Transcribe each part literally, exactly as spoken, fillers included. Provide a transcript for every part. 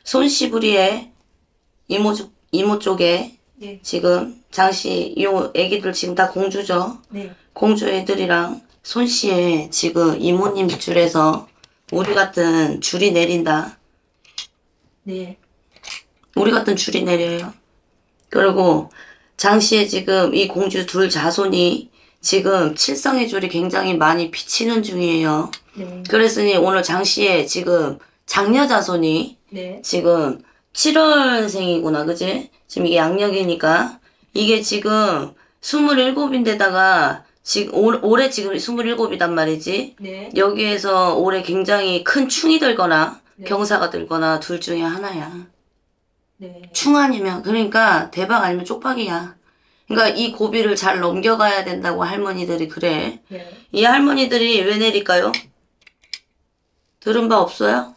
손씨부리에 이모, 쪽- 이모 쪽에 네. 지금 장씨 요 애기들 지금 다 공주죠. 네. 공주 애들이랑 손씨에 지금 이모님 줄에서 우리 같은 줄이 내린다. 네. 우리 같은 줄이 내려요. 그리고 장씨의 지금 이 공주 둘 자손이 지금 칠성의 줄이 굉장히 많이 비치는 중이에요. 네. 그랬으니 오늘 장씨의 지금 장녀 자손이 네. 지금 칠월생이구나, 그지? 지금 이게 양력이니까 이게 지금 스물일곱인데다가 지금 올, 올해 지금 스물일곱이단 말이지. 네. 여기에서 올해 굉장히 큰 충이 들거나 네. 경사가 들거나 둘 중에 하나야. 네. 충 아니면 그러니까 대박 아니면 쪽박이야. 그러니까 이 고비를 잘 넘겨가야 된다고 할머니들이 그래. 네. 이 할머니들이 왜 내릴까요? 들은 바 없어요?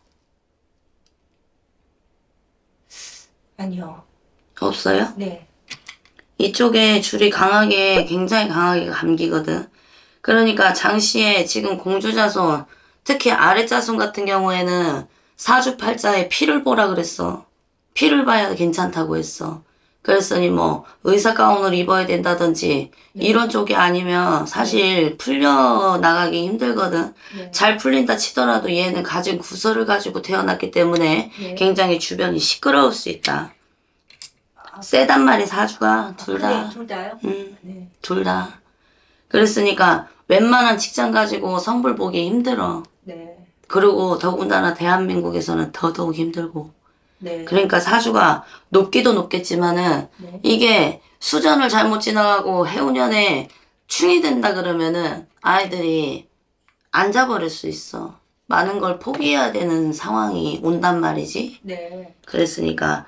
아니요. 없어요? 네. 이쪽에 줄이 강하게 굉장히 강하게 감기거든. 그러니까 장씨의 지금 공주자손 특히 아랫자손 같은 경우에는 사주팔자에 피를 보라 그랬어. 피를 봐야 괜찮다고 했어. 그랬더니 뭐 의사 가운을 입어야 된다든지 네. 이런 쪽이 아니면 사실 풀려나가기 힘들거든. 네. 잘 풀린다 치더라도 얘는 가진 구설을 가지고 태어났기 때문에 네. 굉장히 주변이 시끄러울 수 있다. 세단 말이 사주가 둘 다. 아, 그래, 둘 다요? 응, 네. 둘 다. 그랬으니까 웬만한 직장 가지고 성불 보기 힘들어. 네. 그리고 더군다나 대한민국에서는 더더욱 힘들고. 네. 그러니까 사주가 높기도 높겠지만은 네. 이게 수전을 잘못 지나가고 해운년에 충이 된다 그러면은 아이들이 앉아버릴 수 있어. 많은 걸 포기해야 되는 상황이 온단 말이지. 네. 그랬으니까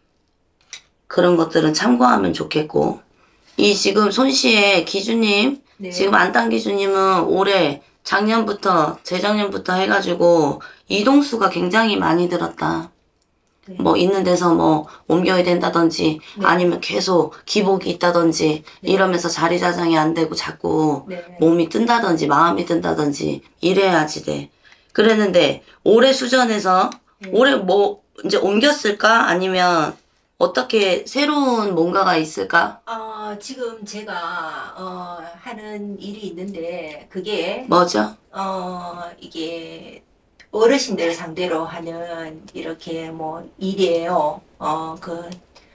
그런 것들은 참고하면 좋겠고. 이 지금 손씨의 기주님, 네. 지금 안땅 기주님은 올해 작년부터 재작년부터 해가지고 이동수가 굉장히 많이 들었다. 네. 뭐 있는 데서 뭐 옮겨야 된다든지 네. 아니면 계속 기복이 있다든지 네. 이러면서 자리 자장이 안 되고 자꾸 네. 몸이 뜬다든지 마음이 뜬다든지 이래야지 돼. 그랬는데 올해 수전에서 네. 올해 뭐 이제 옮겼을까? 아니면 어떻게 새로운 뭔가가 있을까? 어, 지금 제가 어, 하는 일이 있는데 그게 뭐죠? 어, 이게 어르신들 상대로 하는 이렇게 뭐 일이에요. 어, 그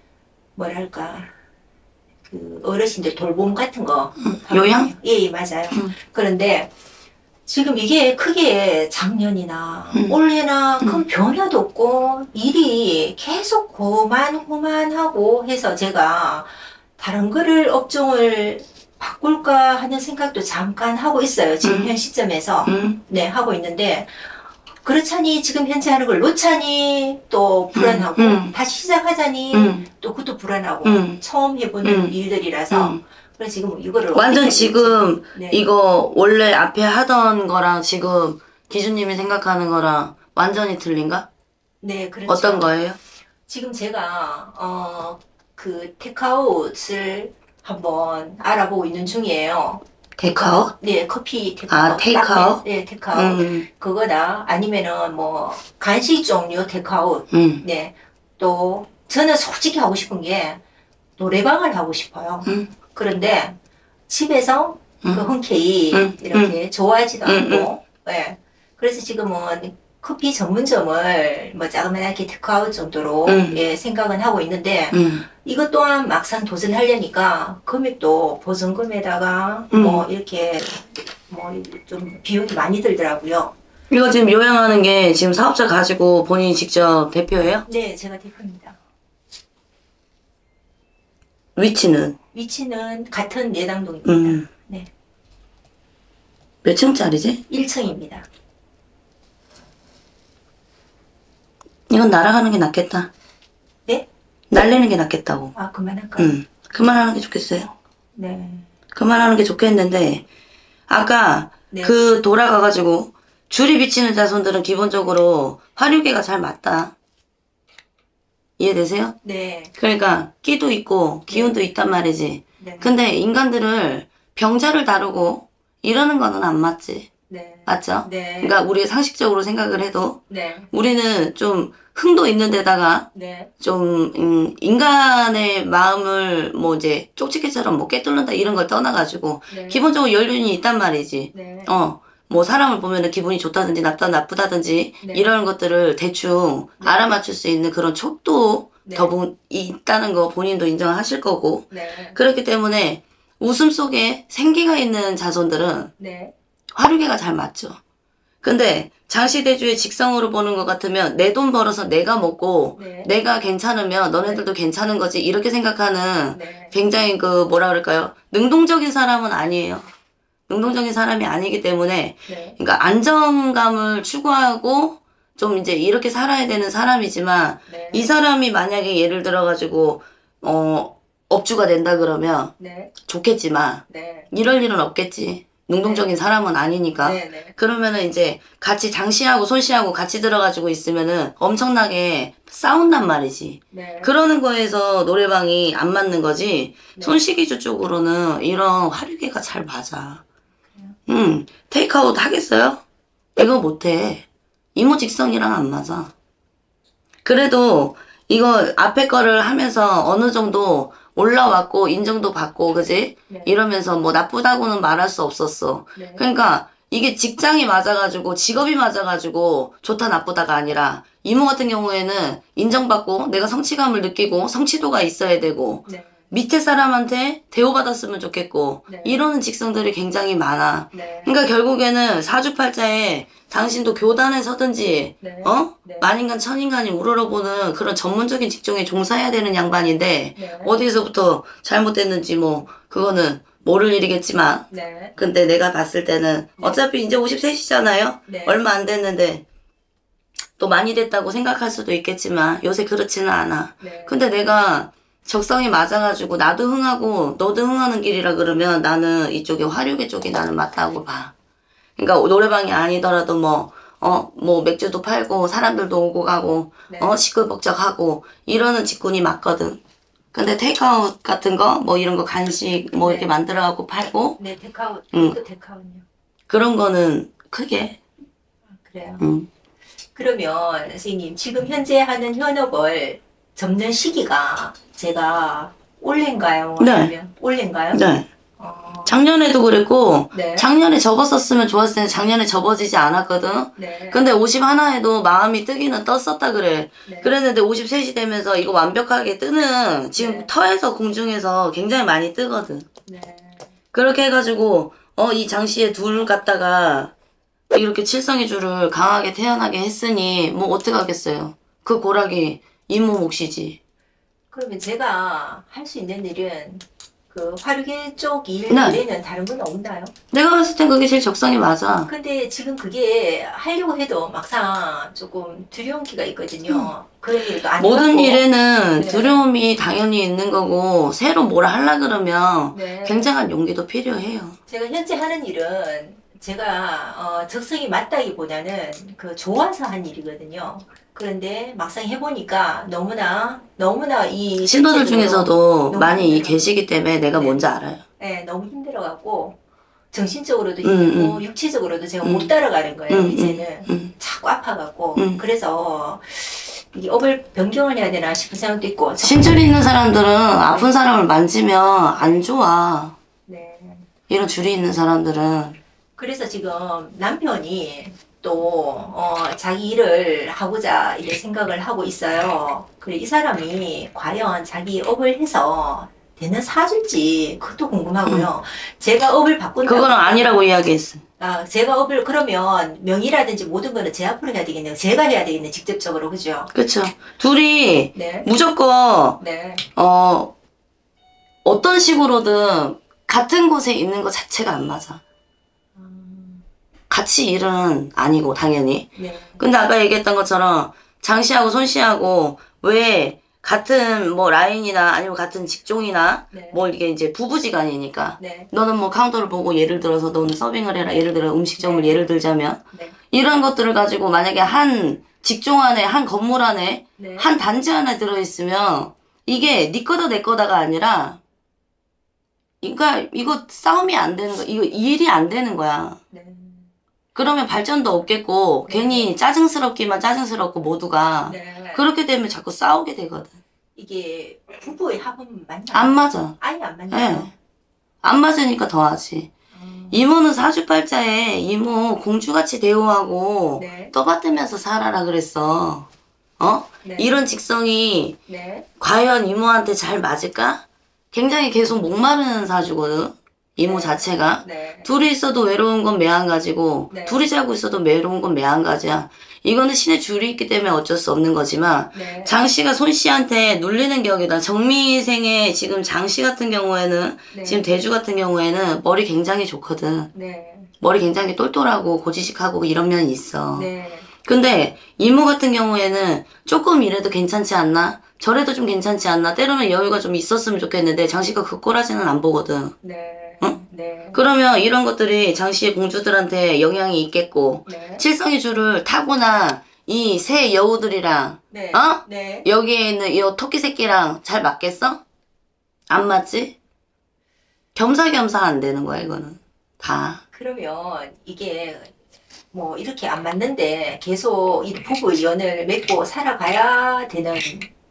뭐랄까 그 어르신들 돌봄 같은 거. 요양? 예, 예, 맞아요. 음. 그런데 지금 이게 크게 작년이나 음. 올해나 큰 음. 변화도 없고 일이 계속 고만고만하고 해서 제가 다른 거를 업종을 바꿀까 하는 생각도 잠깐 하고 있어요. 지금 음. 현 시점에서. 음? 네, 하고 있는데 그렇자니 지금 현재 하는 걸 놓자니 또 불안하고 음. 다시 시작하자니 음. 또 그것도 불안하고 음. 처음 해보는 음. 일들이라서 음. 그래서 지금 이거를 완전 어떻게 지금 네. 이거 원래 앞에 하던 거랑 지금 기준님이 생각하는 거랑 완전히 틀린가? 네, 그렇죠. 어떤 거예요? 지금 제가 어, 그 테이크아웃을 한번 알아보고 있는 중이에요. 테이크아웃? 네, 커피 테이크아웃. 아, 테이크아웃? 네, 테이크아웃. 음, 그거나 아니면은 뭐 간식 종류 테이크아웃. 음, 네. 또 저는 솔직히 하고 싶은 게 노래방을 하고 싶어요. 음, 그런데 집에서 음. 그 흔쾌히 음, 이렇게 좋아하지도 음, 않고, 예. 그래서 지금은 커피 전문점을 뭐 자그마하게 테이크아웃 정도로 음. 예, 생각은 하고 있는데 음. 이것 또한 막상 도전하려니까 금액도 보증금에다가 음. 뭐 이렇게 뭐 좀 비용이 많이 들더라고요. 이거 지금 요양하는 게 지금 사업자 가지고 본인이 직접 대표예요? 네, 제가 대표입니다. 위치는? 위치는 같은 내당동입니다. 음. 네, 몇 층짜리지? 일 층입니다. 이건 날아가는 게 낫겠다. 네? 날리는 게 낫겠다고. 아, 그만할까요? 음. 그만하는 게 좋겠어요. 네. 그만하는 게 좋겠는데 아까 네. 그 돌아가가지고 줄이 비치는 자손들은 기본적으로 화류계가 잘 맞다. 이해되세요? 네. 그러니까 끼도 있고 기운도 있단 말이지. 네. 근데 인간들을 병자를 다루고 이러는 거는 안 맞지. 네. 맞죠? 네. 그러니까 우리 상식적으로 생각을 해도 네. 우리는 좀 흥도 있는 데다가 네. 좀 음, 인간의 마음을 뭐 이제 쪽지게처럼 뭐 꿰뚫는다 이런 걸 떠나가지고 네. 기본적으로 연륜이 있단 말이지. 네. 어, 뭐 사람을 보면은 기분이 좋다든지 나쁘다 나쁘다든지 네. 이런 것들을 대충 네. 알아맞힐 수 있는 그런 촉도 네. 더 본- 있다는 거 본인도 인정하실 거고. 네. 그렇기 때문에 웃음 속에 생기가 있는 자손들은 네. 화류계가 잘 맞죠. 근데 장시대주의 직성으로 보는 것 같으면 내 돈 벌어서 내가 먹고 네. 내가 괜찮으면 너네들도 괜찮은 거지 이렇게 생각하는 네. 굉장히 그 뭐라 그럴까요? 능동적인 사람은 아니에요. 능동적인 사람이 아니기 때문에 네. 그러니까 안정감을 추구하고 좀 이제 이렇게 살아야 되는 사람이지만 네. 이 사람이 만약에 예를 들어 가지고 어 업주가 된다 그러면 네. 좋겠지만 네. 이럴 일은 없겠지. 능동적인 사람은 아니니까. 네. 네. 그러면은 이제 같이 장씨하고 손씨하고 같이 들어가지고 있으면은 엄청나게 싸운단 말이지. 네. 그러는 거에서 노래방이 안 맞는 거지. 네. 손씨기주 쪽으로는 이런 화류계가 잘 맞아. 응. 테이크아웃 하겠어요? 이거 못해. 이모 직성이랑 안 맞아. 그래도 이거 앞에 거를 하면서 어느 정도 올라왔고 인정도 받고 그지? 네. 이러면서 뭐 나쁘다고는 말할 수 없었어. 네. 그러니까 이게 직장이 맞아가지고 직업이 맞아가지고 좋다 나쁘다가 아니라 이모 같은 경우에는 인정받고 내가 성취감을 느끼고 성취도가 있어야 되고 네. 밑에 사람한테 대우받았으면 좋겠고 네. 이러는 직성들이 굉장히 많아. 네. 그러니까 결국에는 사주팔자에 당신도 교단에 서든지 네. 어? 네. 만인간 천인간이 우러러보는 그런 전문적인 직종에 종사해야 되는 양반인데 네. 어디서부터 잘못됐는지 뭐 그거는 모를 일이겠지만 네. 근데 내가 봤을 때는 어차피 이제 오십셋이잖아요. 네. 얼마 안 됐는데 또 많이 됐다고 생각할 수도 있겠지만 요새 그렇지는 않아. 네. 근데 내가 적성이 맞아가지고 나도 흥하고 너도 흥하는 길이라 그러면 나는 이쪽에 화류계 쪽이 나는 맞다고 봐. 그러니까 노래방이 아니더라도 뭐, 어, 뭐 맥주도 팔고 사람들도 오고 가고, 네. 어, 시끌벅적하고 이러는 직군이 맞거든. 근데 테이크아웃 같은 거, 뭐 이런 거 간식 뭐 네. 이렇게 만들어갖고 팔고 네. 데카웃. 응. 또 데카웃요. 그런 거는 크게, 그래요. 음. 그러면 선생님 지금 현재 하는 현업을 접는 시기가 제가 올해인가요? 네. 아니면 올해인가요? 네. 어, 작년에도 그랬고, 네. 작년에 접었었으면 좋았을 텐데 작년에 접어지지 않았거든. 네. 근데 오십일에도 마음이 뜨기는 떴었다 그래. 네. 그랬는데 오십삼이 되면서 이거 완벽하게 뜨는 지금 네. 터에서 공중에서 굉장히 많이 뜨거든. 네. 그렇게 해가지고 어 이 장씨의 둘 갖다가 이렇게 칠성의 줄을 강하게 태어나게 했으니 뭐 어떡하겠어요. 그 고락이 이모 몫이지. 그러면 제가 할 수 있는 일은 그 화류계 쪽 일 네. 외에는 다른 건 없나요? 내가 봤을 땐 그게 제일 적성이 맞아. 근데 지금 그게 하려고 해도 막상 조금 두려운 기가 있거든요. 그런 일도 아니고. 모든 일에는 네. 두려움이 당연히 있는 거고 새로 뭘 하려 그러면 네. 굉장한 용기도 필요해요. 제가 현재 하는 일은 제가 어, 적성이 맞다기보다는 그 좋아서 한 일이거든요. 그런데 막상 해보니까 너무나 너무나 이 신도들 실제로 중에서도 너무 많이 힘들어요. 계시기 때문에 내가 네. 뭔지 알아요. 네, 너무 힘들어갖고 정신적으로도 음, 힘들고 육체적으로도 제가 음. 못 따라가는 거예요. 음, 이제는 음. 자꾸 아파갖고 음. 그래서 이 업을 변경을 해야 되나 싶은 생각도 있고. 신줄이 있는 사람들은 아픈 사람을 만지면 안 좋아. 네. 이런 줄이 있는 사람들은. 그래서 지금 남편이 또 어, 자기 일을 하고자 이래 생각을 하고 있어요. 그래 이 사람이 과연 자기 업을 해서 되는 사줄지 그것도 궁금하고요. 제가 업을 바꾼다고 그거는 아니라고 이야기했어. 아, 제가 업을 그러면 명의라든지 모든 거는 제 앞으로 해야 되겠네요. 제가 해야 되겠네 직접적으로 그죠? 그쵸. 둘이 네. 무조건 네. 어 어떤 식으로든 같은 곳에 있는 것 자체가 안 맞아. 음, 같이 일은 아니고 당연히. 네. 근데 아까 얘기했던 것처럼 장씨하고 손씨하고 왜 같은 뭐 라인이나 아니면 같은 직종이나 네. 뭐 이게 이제 부부지간이니까 네. 너는 뭐 카운터를 보고 예를 들어서 너는 서빙을 해라 예를 들어 음식점을 네. 예를 들자면 네. 이런 것들을 가지고 만약에 한 직종 안에 한 건물 안에 네. 한 단지 안에 들어있으면 이게 네 거다 내 거다가 아니라 그러니까 이거 싸움이 안 되는 거 이거 일이 안 되는 거야. 네. 그러면 발전도 없겠고 네. 괜히 짜증스럽기만 짜증스럽고 모두가 네. 그렇게 되면 자꾸 싸우게 되거든. 이게 부부의 합은 맞나요? 안 맞아. 아예 안 맞나요? 예. 안 맞으니까 더 하지. 음. 이모는 사주팔자에 이모 공주같이 대우하고 네. 떠받들면서 살아라 그랬어. 어? 네. 이런 직성이 네. 과연 이모한테 잘 맞을까? 굉장히 계속 목마르는 사주거든. 이모 네. 자체가. 네. 둘이 있어도 외로운 건 매한가지고 네. 둘이 자고 있어도 외로운 건 매한가지야. 이거는 신의 줄이 있기 때문에 어쩔 수 없는 거지만 네. 장씨가 손씨한테 눌리는 격이다. 정미생의 지금 장씨 같은 경우에는 네. 지금 대주 같은 경우에는 머리 굉장히 좋거든. 네. 머리 굉장히 똘똘하고 고지식하고 이런 면이 있어. 네. 근데 이모 같은 경우에는 조금 이래도 괜찮지 않나? 저래도 좀 괜찮지 않나? 때로는 여유가 좀 있었으면 좋겠는데 장씨가 그 꼬라지는 안 보거든. 네. 응? 네. 그러면 이런 것들이 장씨의 공주들한테 영향이 있겠고 네. 칠성의 줄을 타고난 이 새 여우들이랑 네. 어? 네. 여기에 있는 이 토끼 새끼랑 잘 맞겠어? 안 맞지? 겸사겸사 안 되는 거야 이거는 다. 그러면 이게 뭐 이렇게 안 맞는데 계속 이 부부 연을 맺고 살아가야 되는.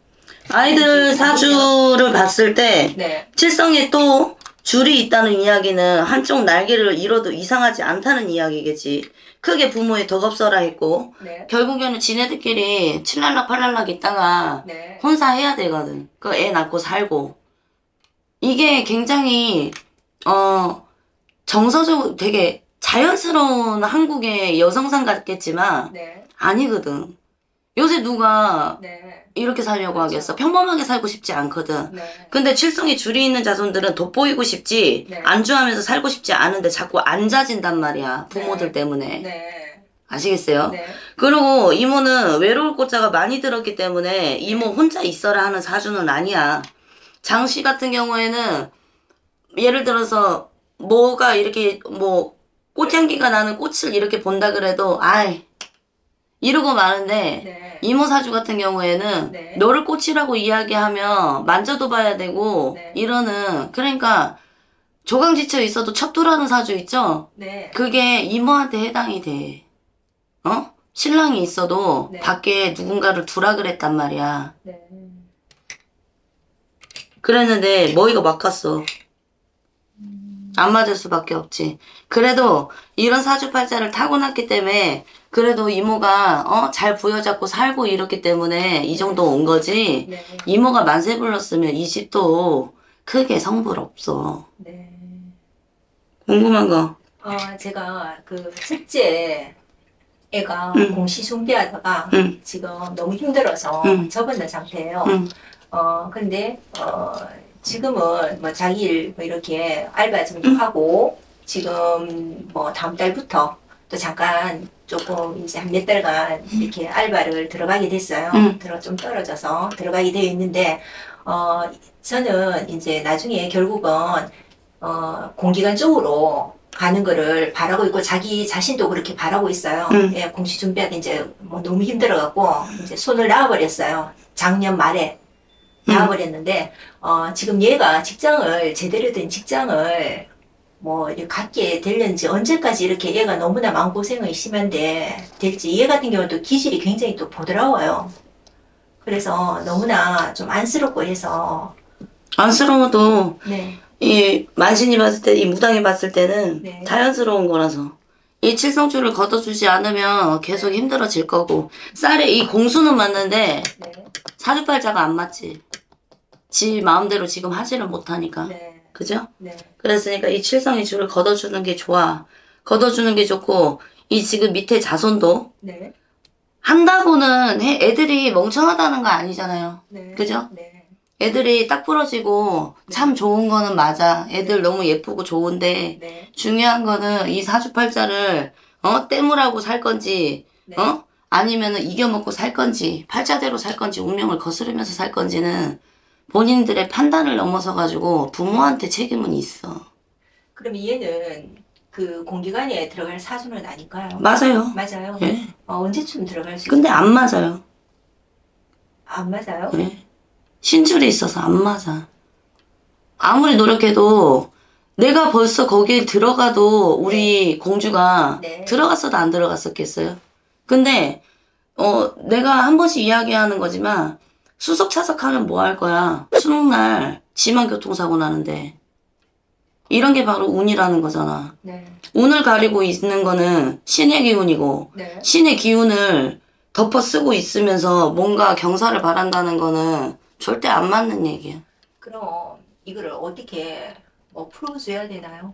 아이들 사주를 봤을 때 네. 칠성에 또 줄이 있다는 이야기는 한쪽 날개를 잃어도 이상하지 않다는 이야기겠지. 크게 부모에 덕없어라 했고 네. 결국에는 지네들끼리 칠랄락 팔랄락 있다가 네. 혼사해야 되거든. 그 애 낳고 살고. 이게 굉장히 어 정서적으로 되게 자연스러운 한국의 여성상 같겠지만 네. 아니거든. 요새 누가 네. 이렇게 살려고 그렇죠. 하겠어. 평범하게 살고 싶지 않거든. 네. 근데 칠성이 줄이 있는 자손들은 돋보이고 싶지 네. 안주하면서 살고 싶지 않은데 자꾸 앉아진단 말이야. 부모들 네. 때문에. 네. 아시겠어요? 네. 그리고 이모는 외로울 꽃자가 많이 들었기 때문에 이모 혼자 있어라 하는 사주는 아니야. 장씨 같은 경우에는 예를 들어서 뭐가 이렇게 뭐 꽃향기가 나는 꽃을 이렇게 본다 그래도 아이 이러고 마는데 네. 이모 사주 같은 경우에는 네. 너를 꽃이라고 이야기하면 만져도 봐야 되고 네. 이러는 그러니까 조강지쳐 있어도 척도라는 사주 있죠? 네. 그게 이모한테 해당이 돼. 어? 신랑이 있어도 네. 밖에 누군가를 두라 그랬단 말이야. 네. 그랬는데 머리가 막혔어. 안 맞을 수밖에 없지. 그래도 이런 사주팔자를 타고났기 때문에 그래도 이모가 어? 잘 부여잡고 살고 이렇기 때문에 이 정도 온 거지. 네. 이모가 만세 불렀으면 이 집도 크게 성불 없어. 네. 궁금한 거. 어, 제가 그 첫째 애가 응. 공시 준비하다가 응. 지금 너무 힘들어서 응. 접어든 상태예요. 응. 어, 근데, 어, 지금은 뭐 자기 일 뭐 이렇게 알바 좀도 응. 하고, 지금 뭐 다음 달부터 또 잠깐 조금 이제 한 몇 달간 이렇게 알바를 들어가게 됐어요. 응. 들어, 좀 떨어져서 들어가게 되어 있는데, 어, 저는 이제 나중에 결국은, 어, 공기관 쪽으로 가는 거를 바라고 있고, 자기 자신도 그렇게 바라고 있어요. 응. 예, 공시 준비하다 이제 뭐 너무 힘들어갖고, 이제 손을 놔버렸어요. 작년 말에. 나와버렸는데, 어, 지금 얘가 직장을, 제대로 된 직장을, 뭐, 이렇게 갖게 될는지, 언제까지 이렇게 얘가 너무나 마음고생이 심한데, 될지, 얘 같은 경우는 또 기질이 굉장히 또 보드라워요. 그래서 너무나 좀 안쓰럽고 해서, 안쓰러워도 네, 이 만신이 봤을 때, 이 무당이 봤을 때는 네. 자연스러운 거라서. 이 칠성줄을 걷어주지 않으면 계속 힘들어질 거고. 쌀에 이 공수는 맞는데, 네, 사주팔자가 안 맞지. 지 마음대로 지금 하지를 못하니까. 네, 그죠? 네, 그랬으니까 이 칠성의 줄을 걷어주는 게 좋아. 걷어주는 게 좋고, 이 지금 밑에 자손도 네, 한다고는 해, 애들이 멍청하다는 거 아니잖아요. 네. 그죠? 네, 애들이 딱 부러지고 참 좋은 거는 맞아. 애들 너무 예쁘고 좋은데 네, 중요한 거는 이 사주팔자를 어 떼물하고 살 건지 네. 어 아니면은 이겨먹고 살 건지 팔자대로 살 건지 운명을 거스르면서 살 건지는 본인들의 판단을 넘어서 가지고 부모한테 책임은 있어. 그럼 얘는 그 공기관에 들어갈 사주는 아닐까요? 맞아요. 맞아요. 예. 어, 언제쯤 들어갈 수 근데 있어요? 안 맞아요. 안 맞아요? 예. 신줄이 있어서 안 맞아. 아무리 노력해도 내가 벌써 거기에 들어가도 우리 공주가 네. 들어갔어도 안 들어갔었겠어요? 근데 어 내가 한 번씩 이야기하는 거지만 수석 차석하면 뭐 할 거야? 수능날 지만 교통사고 나는데 이런 게 바로 운이라는 거잖아. 네. 운을 가리고 있는 거는 신의 기운이고 네. 신의 기운을 덮어 쓰고 있으면서 뭔가 경사를 바란다는 거는 절대 안 맞는 얘기야. 그럼 이거를 어떻게 뭐 풀어줘야 되나요?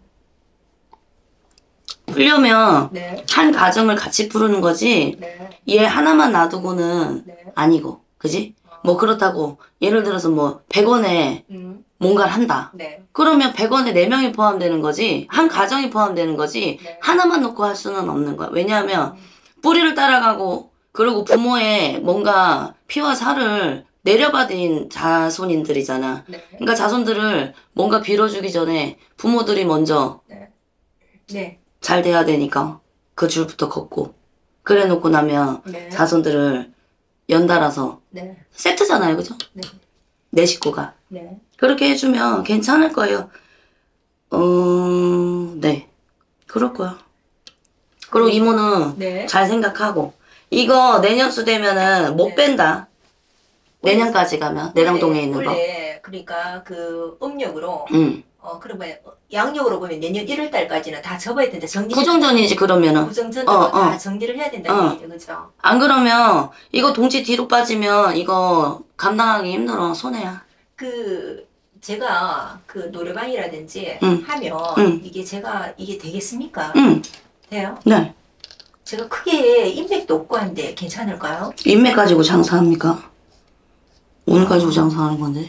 풀려면 네. 한 가정을 같이 푸르는 거지 네. 얘 하나만 놔두고는 네. 아니고 그지? 뭐 그렇다고 예를 들어서 뭐 백 원에 음. 뭔가를 한다. 네. 그러면 백 원에 네 명이 포함되는 거지 한 가정이 포함되는 거지 네. 하나만 놓고 할 수는 없는 거야. 왜냐하면 음. 뿌리를 따라가고 그리고 부모의 뭔가 피와 살을 내려받은 자손인들이잖아. 네. 그러니까 자손들을 뭔가 빌어주기 전에 부모들이 먼저 네. 잘 돼야 되니까 그 줄부터 걷고 그래 놓고 나면 네. 자손들을 연달아서 네. 세트잖아요. 그죠? 네. 내 식구가. 네. 그렇게 해주면 괜찮을 거예요. 어, 네. 그럴 거야. 그리고 이모는 네. 잘 생각하고 이거 내년수 되면은 못 네. 뺀다. 내년까지 가면 내랑동에 원래, 있는 거. 원래 그러니까 그 음력으로 응. 어 그러면 양력으로 보면 내년 일월 달까지는 다 접어야 된다. 정리. 구정전이지 그러면은. 구정전으로 어, 다 어. 정리를 해야 된다는 어. 얘기죠, 그렇죠? 안 그러면 이거 동치 뒤로 빠지면 이거 감당하기 힘들어. 손해야. 그 제가 그 노래방이라든지 응. 하면 응. 이게 제가 이게 되겠습니까? 응. 돼요? 네. 제가 크게 인맥도 없고 한데 괜찮을까요? 인맥 가지고 장사합니까? 오늘 가지고 장사하는 건데.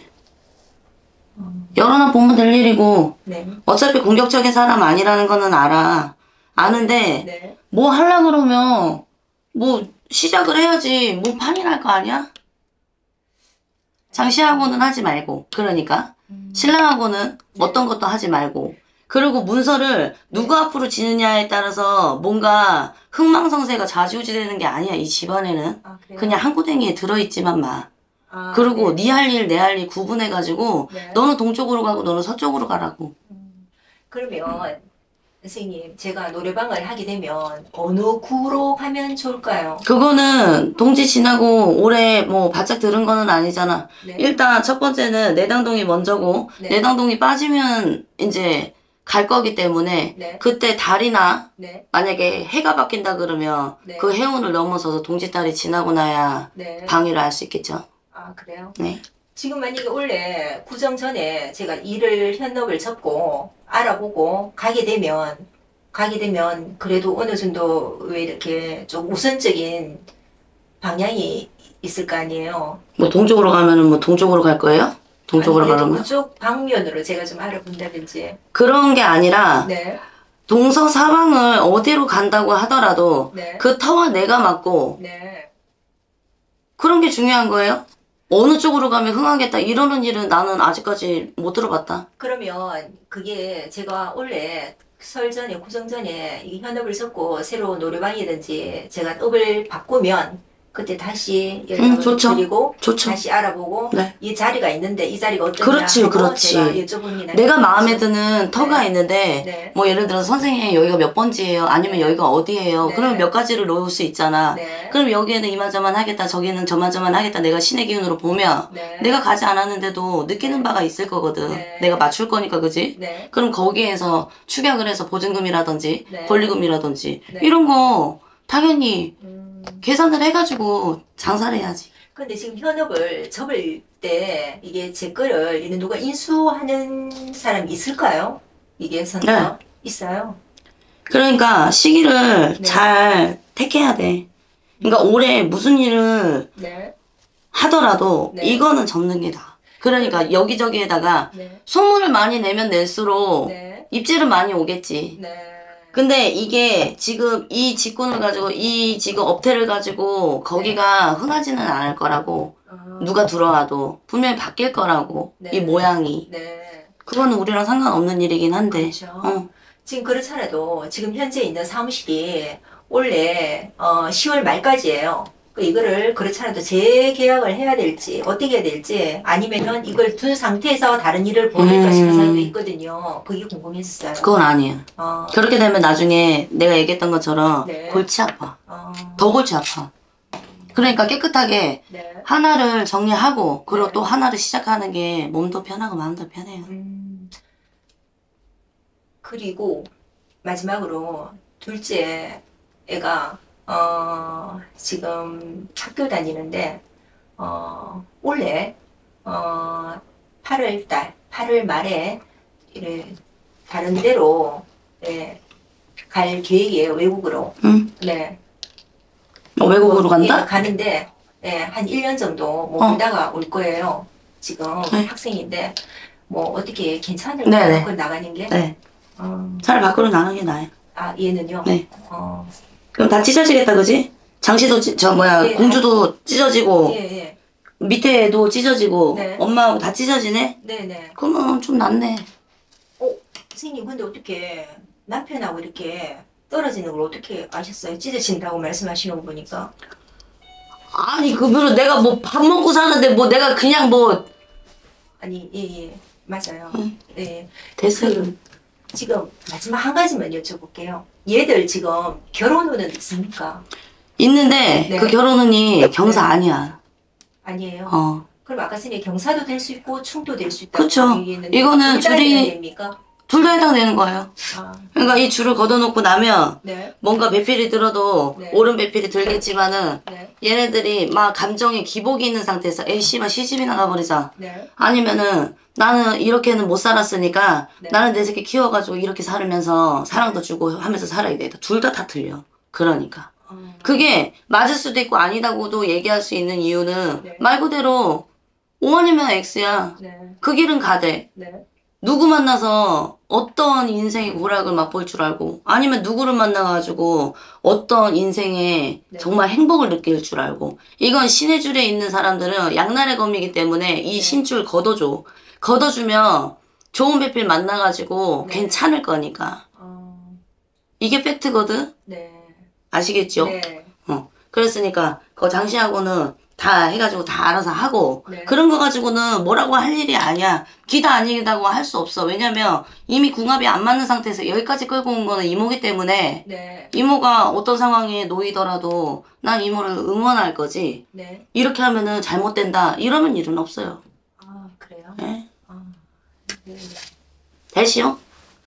열어놔 보면 될 일이고 네. 어차피 공격적인 사람 아니라는 거는 알아. 아는데 네. 뭐 하려 그러면 뭐 시작을 해야지 뭐 판이 날 거 아니야? 장씨하고는 하지 말고 그러니까 음. 신랑하고는 어떤 것도 하지 말고 그리고 문서를 누구 앞으로 지느냐에 따라서 뭔가 흥망성쇠가 좌지우지되는 게 아니야. 이 집안에는 아, 그래요? 그냥 한 구덩이에 들어있지만 마. 아, 그리고 네. 네 할 일 내 할 일 구분해가지고 네. 너는 동쪽으로 가고 너는 서쪽으로 가라고. 음. 그러면 선생님 제가 노래방을 하게 되면 어느 구로 가면 좋을까요? 그거는 동지 지나고 올해 뭐 바짝 들은 거는 아니잖아. 네. 일단 첫 번째는 내당동이 먼저고 네. 내당동이 빠지면 이제 갈 거기 때문에 네. 그때 달이나 네. 만약에 해가 바뀐다 그러면 네. 그 해운을 넘어서서 동지달이 지나고 나야 네. 방위를 할 수 있겠죠. 아, 그래요? 네. 지금 만약에 원래 구정 전에 제가 일을 현업을 접고 알아보고 가게 되면 가게 되면 그래도 어느 정도 왜 이렇게 좀 우선적인 방향이 있을 거 아니에요. 뭐 동쪽으로 가면은 뭐 동쪽으로 갈 거예요? 동쪽으로 아니, 그래도 가려면? 그쪽 방면으로 제가 좀 알아본다든지. 그런 게 아니라 네. 동서사방을 어디로 간다고 하더라도 네. 그 터와 내가 맞고 네. 그런 게 중요한 거예요. 어느 쪽으로 가면 흥하겠다 이러는 일은 나는 아직까지 못 들어봤다. 그러면 그게 제가 원래 설 전에 구정 전에 이 현업을 접고 새로 노래방이든지 제가 업을 바꾸면 그때 다시 음, 연락을 좋죠. 드리고 좋죠. 다시 알아보고 네. 이 자리가 있는데 이 자리가 어떠냐 그렇지, 하고 그렇지. 제가 여쭤보니 내가 마음에 드는 터가 네. 있는데 네. 뭐 예를 들어서 선생님 여기가 몇 번지예요? 아니면 네. 여기가 어디예요? 네. 그러면 몇 가지를 놓을 수 있잖아. 네. 그럼 여기에는 이만저만 하겠다 저기는 저만저만 하겠다 내가 신의 기운으로 보면 네. 내가 가지 않았는데도 느끼는 바가 있을 거거든. 네. 내가 맞출 거니까 그지? 네. 그럼 거기에서 축약을 해서 보증금이라든지 네. 권리금이라든지 네. 이런 거 당연히 음. 계산을 해가지고 장사를 해야지. 근데 지금 현업을 접을 때 이게 제 거를 이제 누가 인수하는 사람이 있을까요? 이게 선거 네. 있어요. 그러니까 시기를 네. 잘 택해야 돼. 그러니까 올해 무슨 일을 네. 하더라도 네. 이거는 접는 게 나아. 그러니까 여기저기에다가 네. 소문을 많이 내면 낼수록 네. 입질은 많이 오겠지. 네. 근데 이게 지금 이 직군을 가지고 이 지금 업태를 가지고 거기가 흥하지는 않을 거라고. 어. 누가 들어와도 분명히 바뀔 거라고. 네. 이 모양이. 네. 그거는 우리랑 상관없는 일이긴 한데. 그렇죠. 어. 지금 그렇잖아도 지금 현재 있는 사무실이 원래 어, 시월 말까지예요. 그 이거를 그렇잖아도 재계약을 해야 될지 어떻게 해야 될지 아니면은 이걸 둔 상태에서 다른 일을 보낼까 싶은 음. 사람도 있거든요. 그게 궁금했어요. 그건 아니에요. 어, 그렇게 되면 나중에 내가 얘기했던 것처럼 네. 골치 아파. 어, 더 골치 아파. 그러니까 깨끗하게 네. 하나를 정리하고 그리고 네. 또 하나를 시작하는 게 몸도 편하고 마음도 편해요. 음, 그리고 마지막으로 둘째 애가 어, 지금 학교 다니는데 어, 올해 어, 팔월 달, 팔월 말에 이래 다른 데로 예, 갈 계획이에요. 외국으로. 응? 네. 어, 외국으로 간다? 예, 가는데 예, 한 일 년 정도 어. 머물다가 올 거예요. 지금 네. 학생인데 뭐 어떻게 괜찮을까요? 네네. 그 나가는 게? 네. 어, 차라리 밖으로 나가는 게 나아요. 아 얘는요? 네. 어, 그럼 다 찢어지겠다, 그지? 장시도, 찢- 저, 뭐야, 예, 공주도 찢어지고, 예, 예. 밑에 애도 찢어지고, 네. 엄마하고 다 찢어지네? 네네. 그러면 좀 낫네. 어, 선생님 근데 어떻게 남편하고 이렇게 떨어지는 걸 어떻게 아셨어요? 찢어진다고 말씀하시는 거 보니까. 아니, 그거를 내가 뭐 밥 먹고 사는데 뭐 내가 그냥 뭐, 아니, 예, 예. 맞아요. 응. 예. 됐어요. 그, 지금 마지막 한 가지만 여쭤볼게요. 얘들 지금 결혼 후는 있습니까? 있는데, 네. 그 결혼은이 경사 아니야. 아니에요. 어. 그럼 아까 전에 경사도 될 수 있고 충도 될 수 있다고 그쵸. 얘기했는데 이거는 둘다 둘이- 해당됩니까? 둘 다 해당되는 거예요. 아, 그러니까 이 줄을 걷어놓고 나면, 네, 뭔가 배필이 들어도 네. 오른 배필이 들겠지만은, 네, 얘네들이 막 감정에 기복이 있는 상태에서 에이 씨발 시집이나 가버리자. 네, 아니면은 나는 이렇게는 못 살았으니까 네. 나는 내 새끼 키워가지고 이렇게 살면서 사랑도 주고 하면서 살아야 돼. 둘 다 다 틀려. 그러니까. 어, 그게 맞을 수도 있고 아니다고도 얘기할 수 있는 이유는 네. 말 그대로 오원이면 X야. 네, 그 길은 가되. 네, 누구 만나서 어떤 인생의 고락을 맛볼 줄 알고 아니면 누구를 만나가지고 어떤 인생의 네. 정말 행복을 느낄 줄 알고 이건 신의 줄에 있는 사람들은 양날의 검이기 때문에 이 네. 신줄 걷어줘. 걷어주면 좋은 배필 만나가지고 네. 괜찮을 거니까. 어, 이게 팩트거든? 네, 아시겠죠? 네, 어. 그랬으니까 그 장시하고는 다 해가지고 다 알아서 하고 네. 그런 거 가지고는 뭐라고 할 일이 아니야. 기다 아니다고 할 수 없어. 왜냐면 이미 궁합이 안 맞는 상태에서 여기까지 끌고 온 거는 이모기 때문에 네, 이모가 어떤 상황에 놓이더라도 난 이모를 응원할 거지. 네. 이렇게 하면은 잘못된다. 이러면 일은 없어요. 아, 그래요? 예? 아, 네. 됐시요?